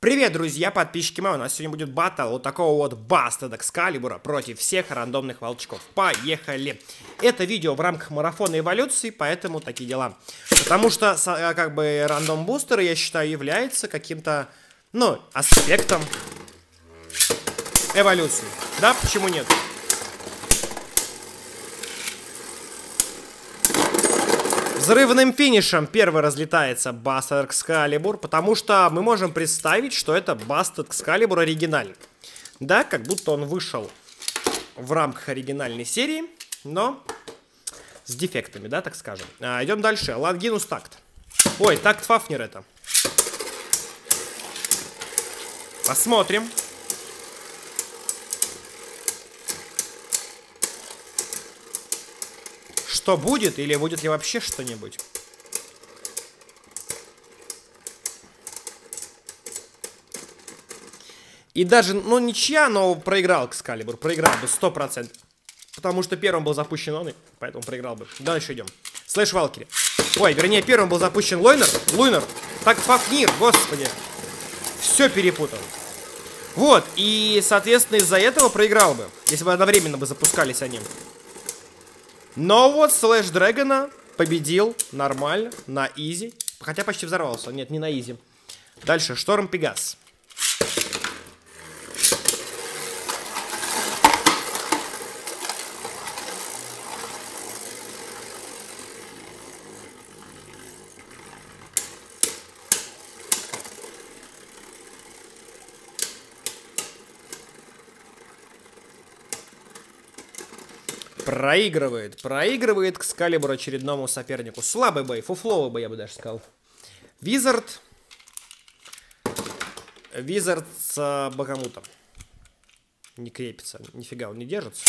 Привет, друзья, подписчики мои, у нас сегодня будет баттл вот такого вот Busted Excalibur против всех рандомных волчков. Поехали! Это видео в рамках марафона эволюции, поэтому такие дела. Потому что, как бы, рандом-бустеры, я считаю, является каким-то, ну, аспектом эволюции. Да, почему нет? Взрывным финишем первый разлетается Busted Excalibur, потому что мы можем представить, что это Busted Excalibur оригинальный. Да, как будто он вышел в рамках оригинальной серии, но с дефектами, да, так скажем. Идем дальше. Лангинус такт. Ой, такт Фафнер это. Посмотрим. Что будет, или будет ли вообще что-нибудь? И даже, ну, ничья, но проиграл Excalibur. Проиграл бы 100%. Потому что первым был запущен он, и поэтому проиграл бы. Дальше идем. Слэш Валкири. Ой, вернее, первым был запущен Луйнер. Так, Фафнир, господи. Все перепутал. Вот, и, соответственно, из-за этого проиграл бы. Если бы одновременно бы запускались они. Но вот Слэш Дрэгона победил нормально, на изи. Хотя почти взорвался. Нет, не на изи. Дальше, Шторм Пегас. Проигрывает Excalibur очередному сопернику. Слабый бой, фуфловый бой, я бы даже сказал. Визард с Бахамутом. Не крепится, нифига он не держится.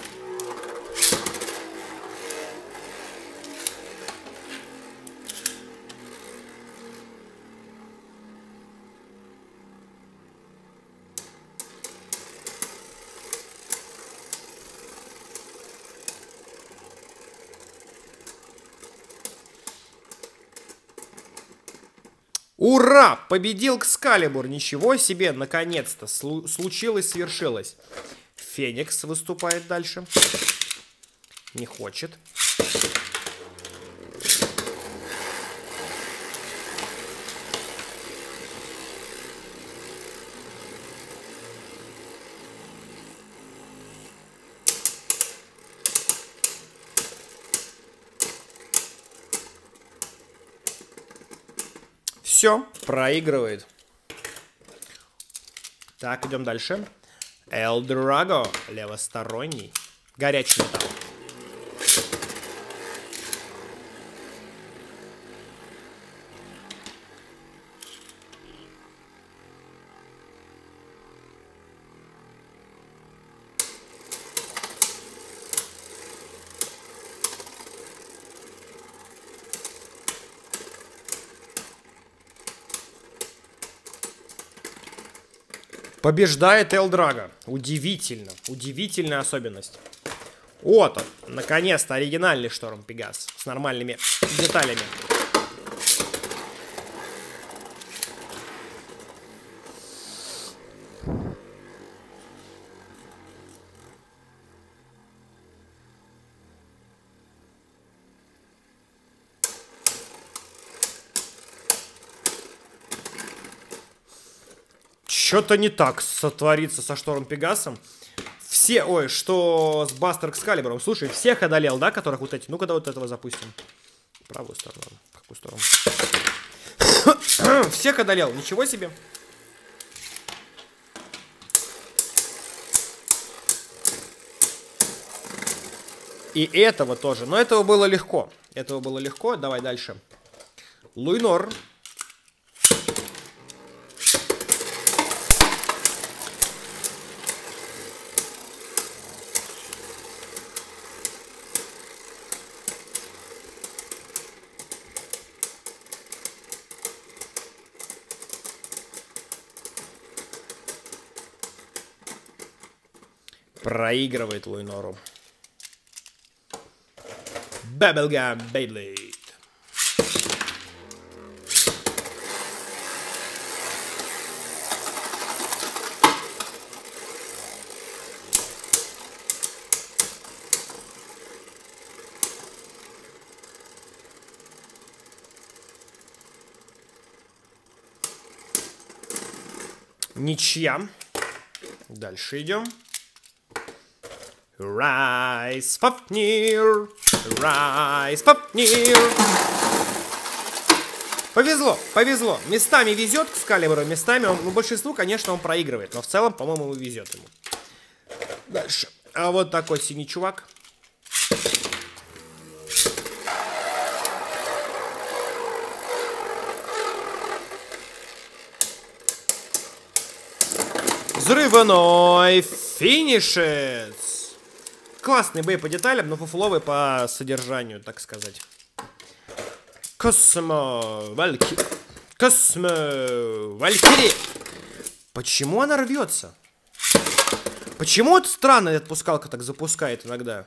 Ура! Победил Excalibur! Ничего себе! Наконец-то! Случилось, свершилось. Феникс выступает дальше. Не хочет. Все, проигрывает. Так, идем дальше. Элдраго, левосторонний. Горячий металл. Побеждает Элдраго. Удивительно. Удивительная особенность. Вот он. Наконец-то оригинальный Шторм Пегас. С нормальными деталями. Что-то не так сотворится со Шторм Пегасом. Все, ой, что с Бастер Экскалибуром. Слушай, всех одолел, да, которых вот эти. Ну-ка, да вот этого запустим. Правую сторону. Какую сторону? Всех одолел, ничего себе. И этого тоже. Но этого было легко. Этого было легко. Давай дальше. Луйнор. Проигрывает Луйнору. Bubblegum Beyblade. Ничья. Дальше идем. Rise, Fafnir. Rise, Fafnir. Повезло, повезло. Местами везет к Скалибуру, местами он, ну, большинству, конечно, он проигрывает. Но в целом, по-моему, везет ему. Дальше. А вот такой синий чувак. Взрывной финишес. Классный бей по деталям, но фуфловый по содержанию, так сказать. Космо Валькири. Космо Валькири. Почему она рвется? Почему это странно, эта пускалка так запускает иногда?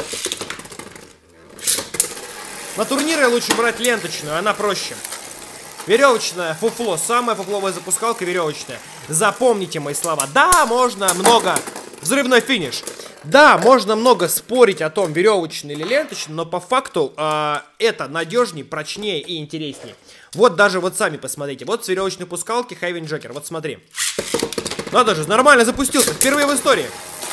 На турниры лучше брать ленточную, она проще. Веревочная фуфло, самая фуфловая запускалка веревочная. Запомните мои слова. Да, можно много. Взрывной финиш. Да, можно много спорить о том, веревочный или ленточный, но по факту это надежнее, прочнее и интереснее. Вот даже вот сами посмотрите. Вот с веревочной пускалки Хейвен Джокер. Вот смотри. Надо же, нормально запустился. Впервые в истории.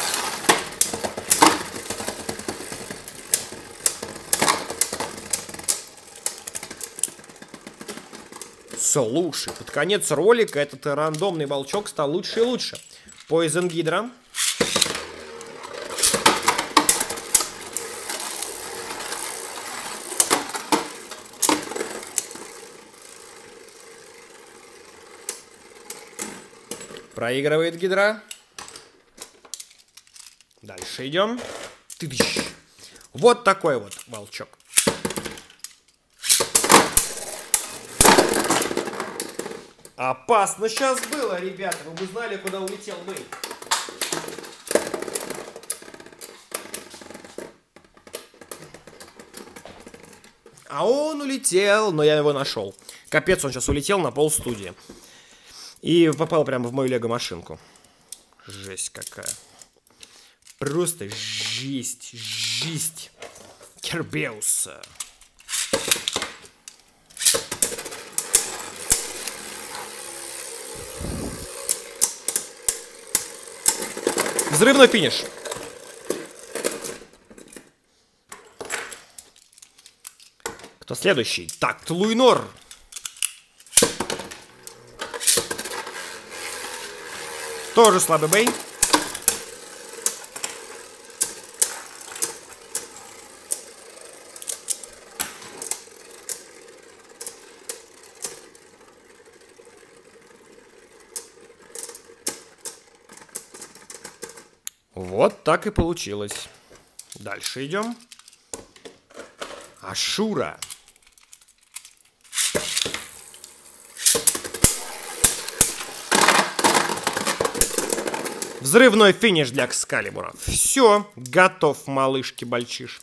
Слушай, под конец ролика этот рандомный волчок стал лучше и лучше. Poison Hydra. Проигрывает Гидра. Дальше идем. Вот такой вот волчок. Опасно сейчас было, ребята. Вы бы знали, куда улетел бы. А он улетел, но я его нашел. Капец, он сейчас улетел на пол студии. И попал прямо в мою лего-машинку. Жесть какая. Просто жесть, жесть. Кербеуса. Взрывной финиш. Кто следующий? Так, Луинор. Тоже слабый бей. Вот так и получилось. Дальше идем. Ашура. Взрывной финиш для Экскалибура. Все, готов, малышки-бальчиш.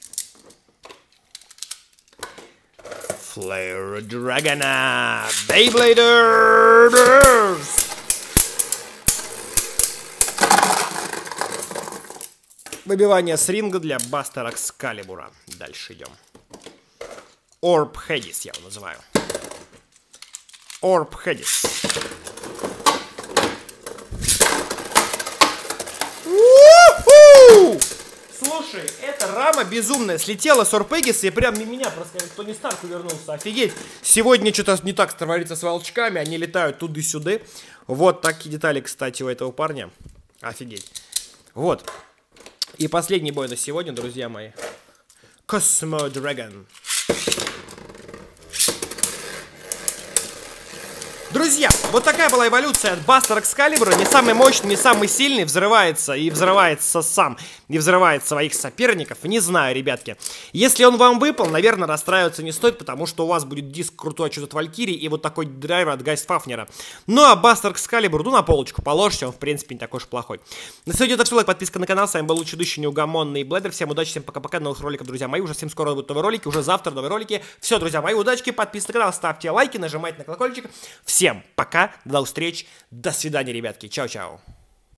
Flare Dragona. Beybladers. Выбивание с ринга для Бастера Экскалибура. Дальше идем. Орб Хедис я его называю. Орб Хедис. Слушай, эта рама безумная. Слетела с Орб Хедиса и прям мимо меня просто как Тони Старк увернулся. Офигеть. Сегодня что-то не так творится с волчками. Они летают туда-сюда. Вот такие детали, кстати, у этого парня. Офигеть. Вот. И последний бой на сегодня, друзья мои. Cosmo Dragon. Друзья, вот такая была эволюция от Бастера Экскалибура. Не самый мощный, не самый сильный. Взрывается и взрывается сам. И взрывает своих соперников. Не знаю, ребятки. Если он вам выпал, наверное, расстраиваться не стоит, потому что у вас будет диск крутой отчет от Валькирии и вот такой драйвер от Гайст Фафнера. Ну а Бастер Экскалибур, ну на полочку положите, он в принципе не такой уж плохой. На сегодня это все, лайк, подписка на канал. С вами был лучший ведущий неугомонный Блэдер. Всем удачи, всем пока-пока, новых роликов, друзья мои. Уже совсем скоро будут новые ролики, уже завтра новые ролики. Все, друзья мои, удачки, подписывайтесь на канал, ставьте лайки, нажимайте на колокольчик. Всем пока, до новых встреч, до свидания, ребятки, чао-чао.